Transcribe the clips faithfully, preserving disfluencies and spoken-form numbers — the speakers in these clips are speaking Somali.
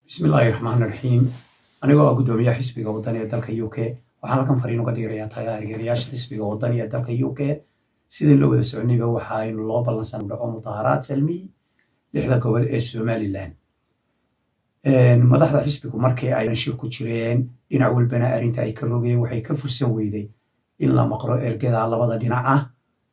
بسم الله الرحمن الرحيم أنا أقول قدومي حسبي وطني دالك يوكي وحنا كم فرينو قدير يا تيار جرياش حسبي وطني دالك يوكي سيد اللي وده سعني هو حاين الله بالنسان بدعو مظاهرات سلمي لحدا قبل السومالي لان مدحضة حسبي ومركي أيضا شيركو جريان إن أول بناء أرنت أي كروجي وحي كفر سويدي إلا مقرأ إرجع على بعض دينعة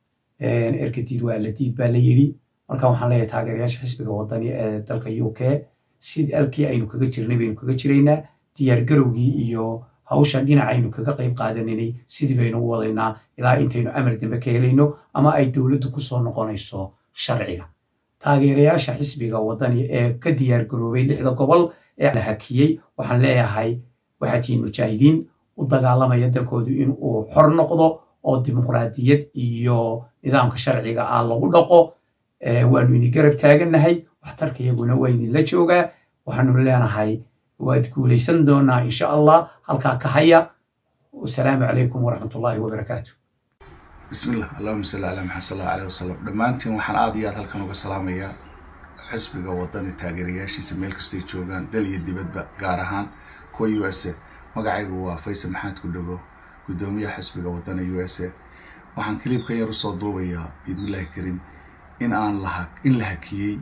إرجديد والديد بالليلي مركا وحنا لا يتاجرياش حسبي وطني دالك يوكي sid alkii aynu kaga jirnay baynu kaga jiraynaa diyaar garowgii iyo hawshan dhinacaynu kaga qayb qaadanay sidii baynu u wadaynaa ilaa intaynu amar dambe ka helayno ama ay dawladdu ku soo noqonayso sharciga taageerayaasha xisbiga wadani ee ka diyaar garoobay lixda gobol ee la hakiyay waxaan leeyahay waxa tiin mujaahidiin u dagaalamaya dalkoodu in uu xor noqdo oo dimuqraadiyad iyo nidaamka sharciga ah lagu dhaqo waanu idin garab taaganahay waxtarka iyaguna waa idin la joogaa waxaanu leenahay waad guulaysan doonaa insha allah halkaa ka haya wasalaamu calaykum waraxmatullaahi wabarakaatu بسم الله اللهم صل على محمد صلى الله عليه وسلم دمانتين waxaan aad iyo aad halkan uga salaamayaa xisbiga wadani taageerayaashiisa meel kasta ay joogaan dal iyo dibadba gaar ahaan kuwa U S A magacaygu waa Faysal Maxamed Kudhogo gudoomiyaha xisbiga wadani U S A waxaan klibka yar soo duubayaa idilaahi karim in aan la in la hakiyay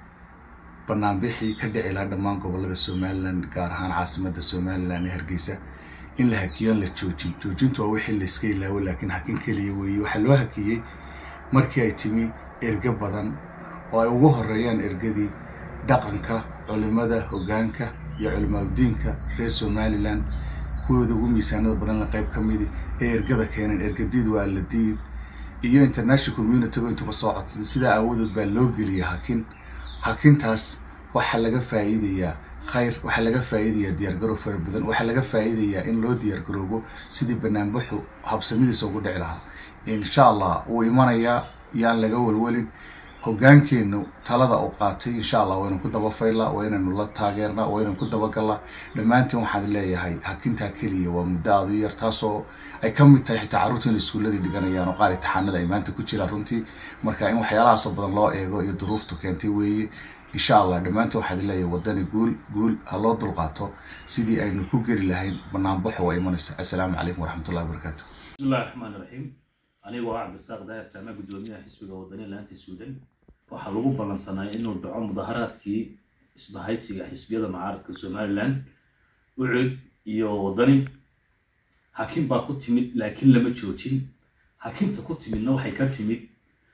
barnaamijii ka dhici la dhamaan gobolada Soomaaliland gaar ahaan caasimadda Soomaaliland ee Hargeysa in la hakiyo la joojin joojintu waa wixii la iska ilaawo laakiin hakin kaliya weey waxa loo hakiyay markii ay timi erga badan oo ay ugu horeeyaan ergadii dhaqanka culimada hoggaanka iyo culimadiinka reer Soomaaliland kuwooda ugu miisaanada badan la qayb kamid ee ergada keenan ergadid waa la diid iyo international community inta ba soo codsan sida awoodad baa loo geliyay hakin hakintaas waxa laga faa'iideeyaa khayr waxa laga faa'iideeyaa diyaar garow far badan waxa laga faa'iideeyaa in loo diyaar garoobo sidii barnaamijku habsamidiisa ugu dhici lahaa insha Allah uu imanaya yaan laga walwalin hoggaankeenu talada uu qaatay insha Allah waynu ku daba faylaa waynu la taageernaa waynu ku daba galaa dhamaantiin waxaan leeyahay hakinta kaliya waa muddo aad u yar taasoo ay ka mid tahay xitaa carruurta iskuulada dhiganayaan oo qaar imtixaanada ay maanta ku jiraan runtii marka in waxyaalahaas badan loo eego iyo duruuftu keentay weeye insha Allah dhamaantiin waxaan leeyahay wadani guul guul haloo dulqaato sidii aynu ku gari lahayn barnaamijyo way imanaysa assalaamu calaykum waraxmatullaahi wabarakaatuh bismillahir rahmaanir rahiim aniga waa Cabdisaaq Daahir Jaamac gudoomiyaha xisbiga wadani laanta Suudaan waxa lagu balansanay inuu dhaco mudaharaadkii isbahaysiga xisbiyada mucaaradka Soomaaliland ucud iyo wadani hakim baa ku timid laakiin lama joojin hakimta ku timidna waxay ka timid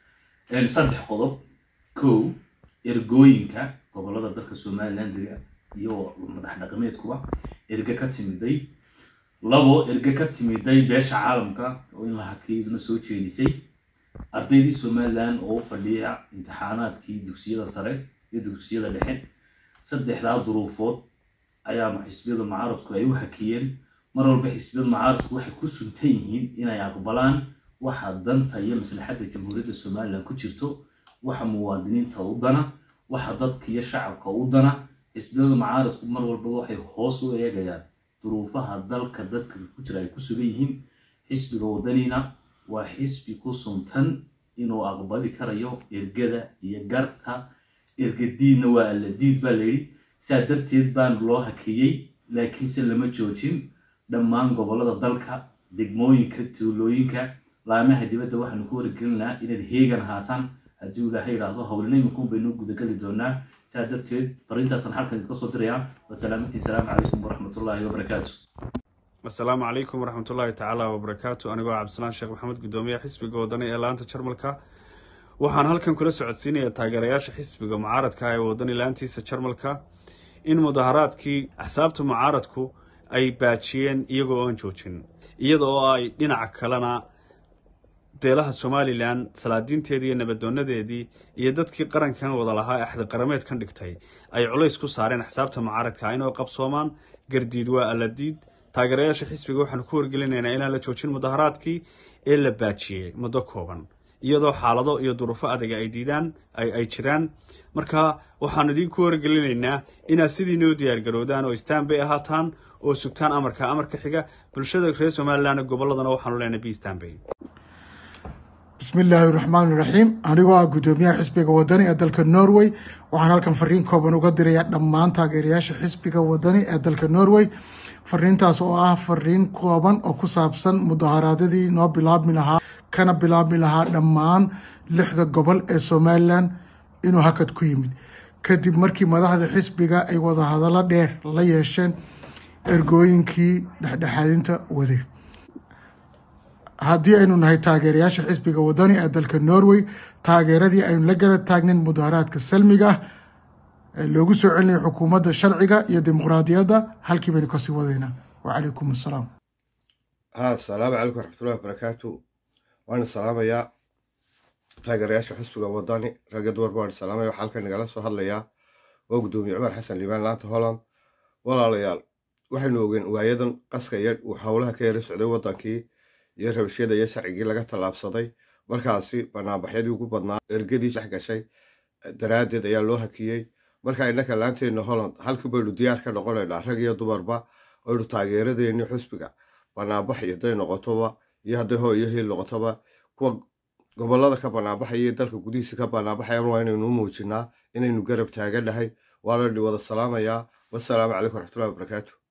ee saddex qodob koow ergooyinka gobolada dalka Soomaaliland iyo madax dhaqameedkuba erga ka timiday labo erga ka timiday beesha caalamka oo in la hakiyo soo jeedisay ardaydii Soomaaliland oo fadhiya imtixaanaadkii dugsiyada sare iyo dugsiyada dhexe saddexda duruufood ayaa xisbiyada mucaaradku ay u hakiyeen mar walba xisbiyada mucaaradku waxay ku suntan yihiin inay aqbalaan waxa danta iyo maslaxadda jamhuuriyadda Soomaaliland ku jirto waxa muwaadiniinta u dana waxa dadka iyo shacabka u dana xisbiyada mucaaradku mar walba waxay hoos u eegayaan duruufaha dalka dadka ku jira ay ku sugan yihiin xisbiga wadanina waa xisbi ku suntan inuu aqbali karayo ergada iyo garta ergadiina waa la diid baa leeyahay sidaa darteed baan loo hakiyay laakiin se lama joojin dhammaan gobolada dalka degmooyinka tuulooyinka laamaha dibadda waxaanu ku wargelinaa inaad heegan haataan haddii Ilaahay yiraahdo hawlnaymanku baynu gudagali doonaa sidaa darteed fariintaasan halkan ka soo dirayaa wasalaamatii salaamu calaykum waraxmatullaahi wabarakaatuh السلام عليكم ورحمة الله تعالى وبركاته أنا قاعد عبد السلام شيخ محمد قدومية حسب قودني إعلان تشرملكا وحن هلكن كل سعودسيني تاجرياش حسب معارض كاي ودني لانتي تشرملكا إن مظاهرات كي حسابته معارضكو أي باتشين يجو أنشوتشين يدو أي دينا عكلنا بيلها الصومالي لان سلادين تيدي نبدون دي يدد كي قرن كان وضلها أحد قرمات كان دكتاي أي عليس كو صارين حسابته معارض كاين وقب صومان قرديد والديد taageerayaasha xisbiga waxaan ku wargelinaynaa in la joojin mudaharaadkii ee la baajiyay muddo kooban iyadoo xaalado iyo duruufo adag ay diidaan ay ay jiraan marka waxaan idin ku wargelinaynaa inaad sidii noo diyaar garoodaan oo istaanbay ahaataan oo sugtaan amarka amarka xiga bulshada reer Soomaaliland goboladana waxaan leenahay bi istaanbay بسم الله الرحمن الرحيم أنا قدومية حسبك ودني أدلك النرويج وعن هالكم فرين كوبن وقدر يدمان تاجرياش حسبك ودني أدلك النرويج فرين تاسوها فرين كوبن أو كسابسن مظاهرات دي نوع بلاد منها كان بلاد منها دمان لحظة قبل السومالان إنه هكذا كويمين كدي مركي ماذا هذا حسبك أي وضع هذا لا دير لا يشين إرجوين كي دحدحين تا وذي haddii aynu nahay taageerayaasha xisbiga wadani ee dalka Norway taageeradii aynu la garab taagnin mudaharaadka salmiga ah loogu soo celinay xukuumadda sharciga iyo dimuqraadiyadda halkii baynu ka sii wadaynaa wa calaykum assalaam ha assalaamu calaykum waraxmatullaahi wabarakaatu waan salaamayaa taageerayaasha xisbiga wadani ragga dumarba waan salaamayaa waxaan halkan nagala soo hadlayaa waa gudoomiye Cumar Xasan Liibaan laanta Holland walaalayaal waxaynu ogeyn waayadan qaska iyo hawlaha ka yara socday wadankii iyo rabashada iyo sharcigii laga talaabsaday markaasi banaanbaxyadii ugu badnaa ergadii sax gashay daraadeed ayaa loo hakiyay marka innaka laanteena Holland halkii baynu diyaar ka noqonaynaa rag iyo dumarba oo taageeradeena xusbiga banaanbax iyo day noqotoba iyo haday hooyo heel noqotoba kuwa gobolada ka banaanbaxaya dalka gudihiisa ka banaanbaxaya waa inaynu muujinaa inaynu garab taaganahay waa la wada salaamayaa wassalaamu calaykum waraxmatullaahi wabarakaatuh